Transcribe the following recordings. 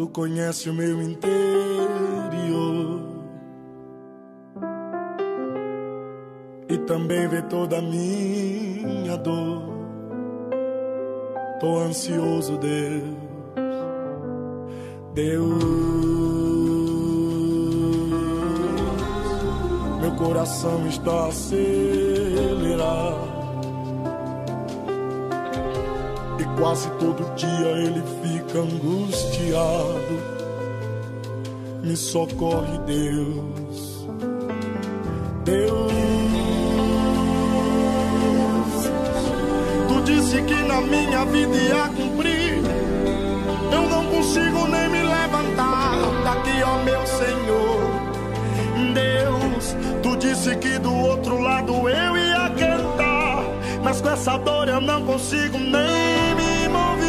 Tu conhece o meu interior. E também vê toda a minha dor. Tô ansioso, Deus. Deus, meu coração está acelerado. E quase todo dia ele fica angustiado. Me socorre, Deus. Deus, tu disse que na minha vida ia cumprir. Eu não consigo nem me levantar daqui, ó meu Senhor. Deus, tu disse que do outro lado eu ia cantar, mas com essa dor eu não consigo nem me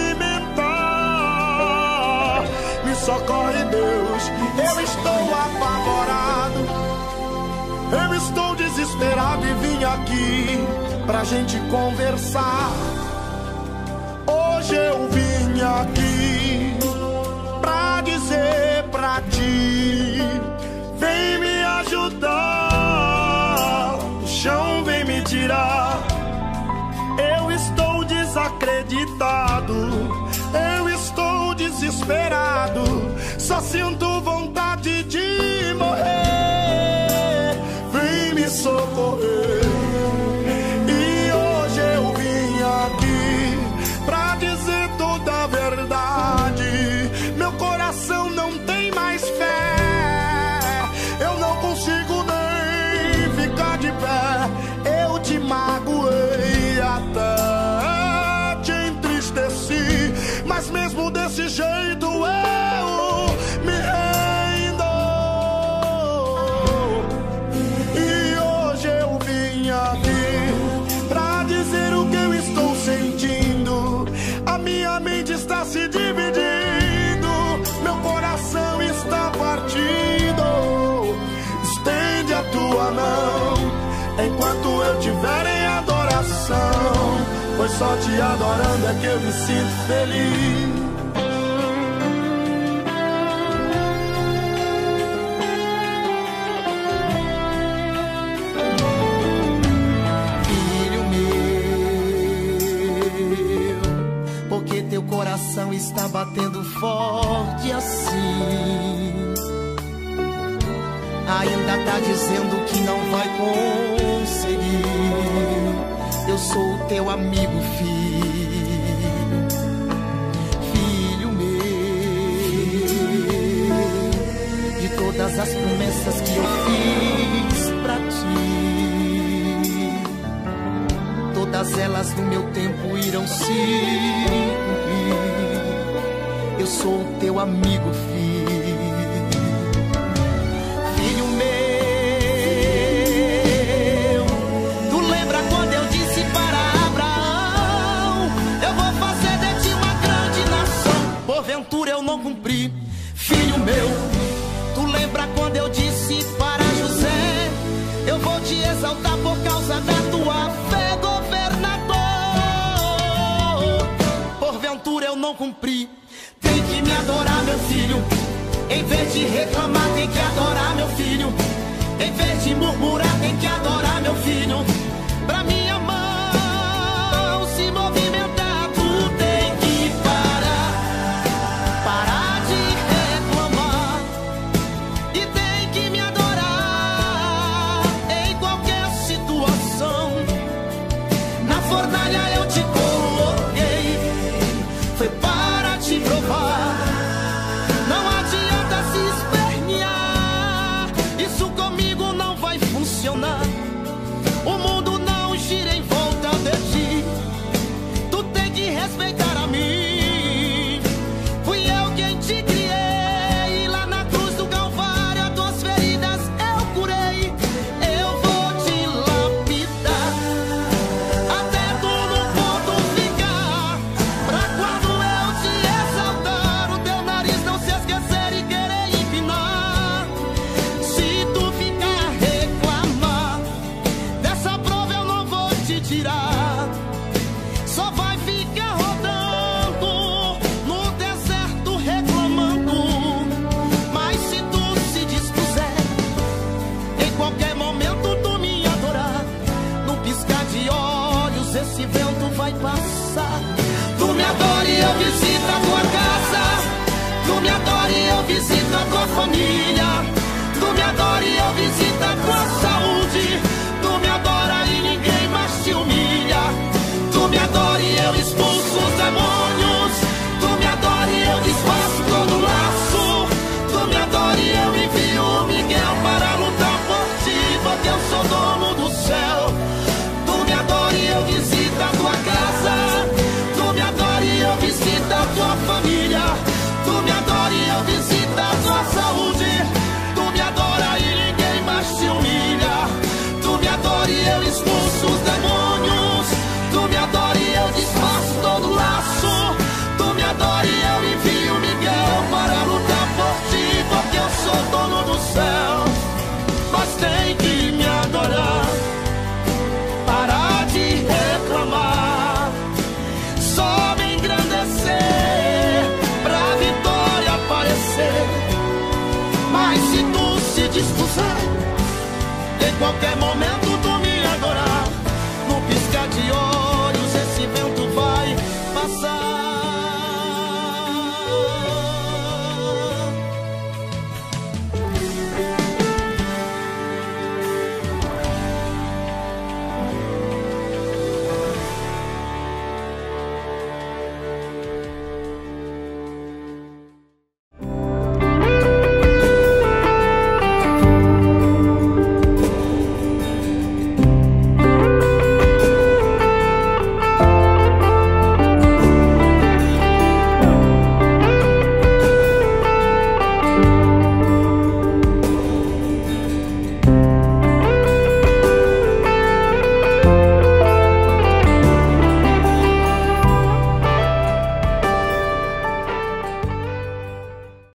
movimentar. Me socorre, Deus, eu estou apavorado. Eu estou desesperado e vim aqui pra gente conversar. Hoje eu vim aqui pra dizer pra ti: vem me ajudar, o chão vem me tirar. Eu estou desacreditado, eu estou desesperado, só sinto vontade de morrer. Vem me socorrer. E hoje eu vim aqui pra dizer toda a verdade. Meu coração não tem mais fé, eu não consigo nem ficar de pé. Eu te magoei, até te entristeci, mas mesmo desse jeito eu me rendo. E hoje eu vim aqui pra dizer o que eu estou sentindo. A minha mente está se dividindo, meu coração está partido. Estende a tua mão enquanto eu tiver em adoração, pois só te adorando é que eu me sinto feliz. Filho meu, porque teu coração está batendo forte assim? Ainda tá dizendo que não vai conseguir. Eu sou o teu amigo, filho. Filho meu, de todas as promessas que eu fiz pra ti, todas elas no meu tempo irão se cumprir. Eu sou o teu amigo, filho. Filho meu, tu lembra quando eu disse para Abraão: eu vou fazer de ti uma grande nação? Porventura eu não cumpri. Filho meu, tu lembra quando eu disse para José: eu vou te exaltar por causa da tua fé, governador? Porventura eu não cumpri. Tem que me adorar, meu filho. Em vez de reclamar, tem que adorar, meu filho. Em vez de murmurar, tem que adorar, meu filho. Pra mim